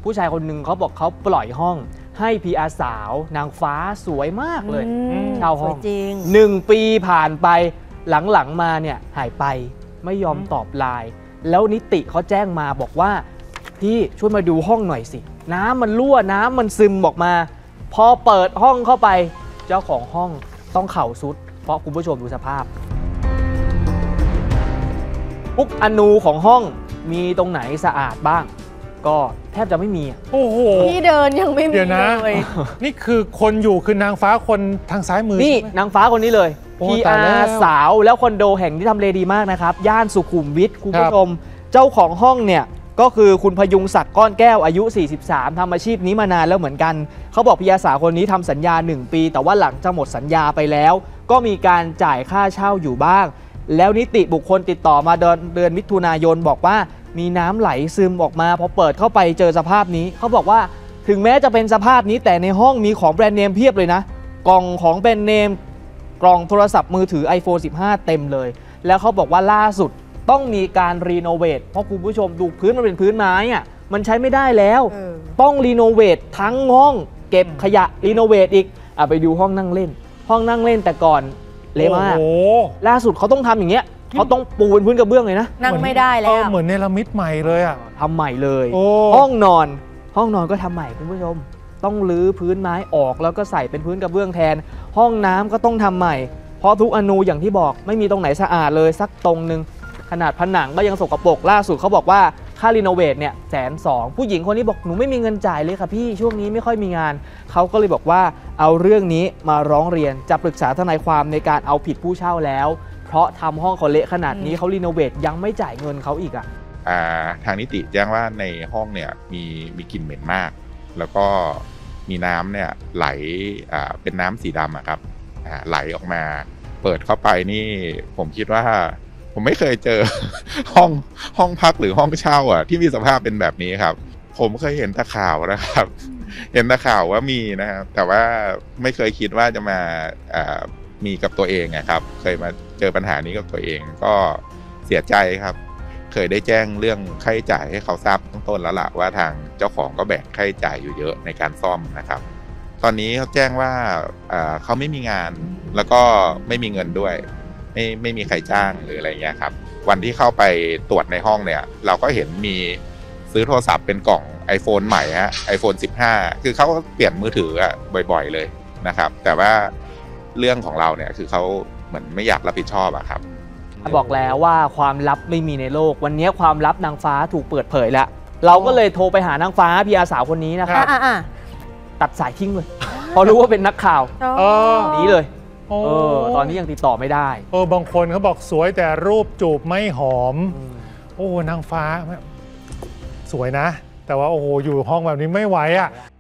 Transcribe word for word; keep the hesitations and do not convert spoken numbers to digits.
ผู้ชายคนหนึ่งเขาบอกเขาปล่อยห้องให้พีอาสาวนางฟ้าสวยมากเลยเช่าห้องจริงหนึ่งปีผ่านไปหลังๆมาเนี่ยหายไปไม่ยอมตอบไลน์แล้วนิติเขาแจ้งมาบอกว่าพี่ช่วยมาดูห้องหน่อยสิน้ำมันรั่วน้ำมันซึมออกมาพอเปิดห้องเข้าไปเจ้าของห้องต้องเข่าสุดเพราะคุณผู้ชมดูสภาพทุกอนูของห้องมีตรงไหนสะอาดบ้างก็แทบจะไม่มีโอ้โหที่เดินยังไม่มีเลยนี่คือคนอยู่คือนางฟ้าคนทางซ้ายมือนี่นางฟ้าคนนี้เลยพีอาสาวแล้วคอนโดแห่งที่ทำเลดีมากนะครับย่านสุขุมวิทคุณผู้ชมเจ้าของห้องเนี่ยก็คือคุณพยุงศักดิ์ก้อนแก้วอายุสี่สิบสามทำอาชีพนี้มานานแล้วเหมือนกันเขาบอกพีอาสาวคนนี้ทำสัญญาหนึ่งปีแต่ว่าหลังจะหมดสัญญาไปแล้วก็มีการจ่ายค่าเช่าอยู่บ้างแล้วนิติบุคคลติดต่อมาเดือนเดือนมิถุนายนบอกว่ามีน้ำไหลซึมออกมาพอเปิดเข้าไปเจอสภาพนี้เขาบอกว่าถึงแม้จะเป็นสภาพนี้แต่ในห้องมีของแบรนด์เนมเพียบเลยนะกล่องของแบรนด์เนมกล่องโทรศัพท์มือถือ ไอโฟนสิบห้า เต็มเลยแล้วเขาบอกว่าล่าสุดต้องมีการรีโนเวทเพราะคุณผู้ชมดูพื้นมันเป็นพื้นไม้อะมันใช้ไม่ได้แล้วต้องรีโนเวททั้งห้องเก็บขยะรีโนเวทอีกอ่ะไปดูห้องนั่งเล่นห้องนั่งเล่นแต่ก่อนเละมากล่าสุดเขาต้องทำอย่างเงี้ยเขาต้องปูเป็นพื้นกระเบื้องเลยนะนั่งไม่ได้แล้วเหมือนเนรมิตใหม่เลยอ่ะทำใหม่เลยห้องนอนห้องนอนก็ทำใหม่คุณผู้ชมต้องรื้อพื้นไม้ออกแล้วก็ใส่เป็นพื้นกระเบื้องแทนห้องน้ำก็ต้องทำใหม่เพราะทุกอนูอย่างที่บอกไม่มีตรงไหนสะอาดเลยสักตรงนึงขนาดผนังก็ยังสกปรกล่าสุดเขาบอกว่าค่ารีโนเวทเนี่ยแสนสองผู้หญิงคนนี้บอกหนูไม่มีเงินจ่ายเลยค่ะพี่ช่วงนี้ไม่ค่อยมีงานเขาก็เลยบอกว่าเอาเรื่องนี้มาร้องเรียนจะปรึกษาทนายความในการเอาผิดผู้เช่าแล้วเพราะทำห้องเขาเละขนาดนี้เขารีโนเวทยังไม่จ่ายเงินเขาอีกอ่ะทางนิติแจ้งว่าในห้องเนี่ยมีมีกลิ่นเหม็นมากแล้วก็มีน้ำเนี่ยไหลเป็นน้ำสีดำอะครับไหลออกมาเปิดเข้าไปนี่ผมคิดว่าผมไม่เคยเจอห้องห้องพักหรือห้องเช่าอ่ะที่มีสภาพเป็นแบบนี้ครับผมเคยเห็นแต่ข่าวนะครับเห็นแต่ข่าวว่ามีนะครับแต่ว่าไม่เคยคิดว่าจะมามีกับตัวเองนะครับเคยมาเจอปัญหานี้กับตัวเองก็เสียใจครับเคยได้แจ้งเรื่องค่าใช้จ่ายให้เขาทราบตั้งต้นแล้วล่ะว่าทางเจ้าของก็แบ่งค่าใช้จ่ายอยู่เยอะในการซ่อมนะครับตอนนี้เขาแจ้งว่าเขาไม่มีงานแล้วก็ไม่มีเงินด้วยไม่ไม่มีใครจ้างหรืออะไรเงี้ยครับวันที่เข้าไปตรวจในห้องเนี่ยเราก็เห็นมีซื้อโทรศัพท์เป็นกล่อง iPhone ใหม่ฮะ ไอโฟนสิบห้า คือเขาเปลี่ยนมือถือบ่อยๆเลยนะครับแต่ว่าเรื่องของเราเนี่ยคือเขาเหมือนไม่อยากรับผิดชอบอะครับบอกแล้วว่าความลับไม่มีในโลกวันนี้ความลับนางฟ้าถูกเปิดเผยแล้วเราก็เลยโทรไปหานางฟ้าพีอาสาวคนนี้นะครับตัดสายทิ้งเลยพอรู้ว่าเป็นนักข่าวนี้เลยเออตอนนี้ยังติดต่อไม่ได้เออบางคนเขาบอกสวยแต่รูปจูบไม่หอมโอ้นางฟ้าสวยนะแต่ว่าโอ้โหอยู่ห้องแบบนี้ไม่ไหวอ่ะ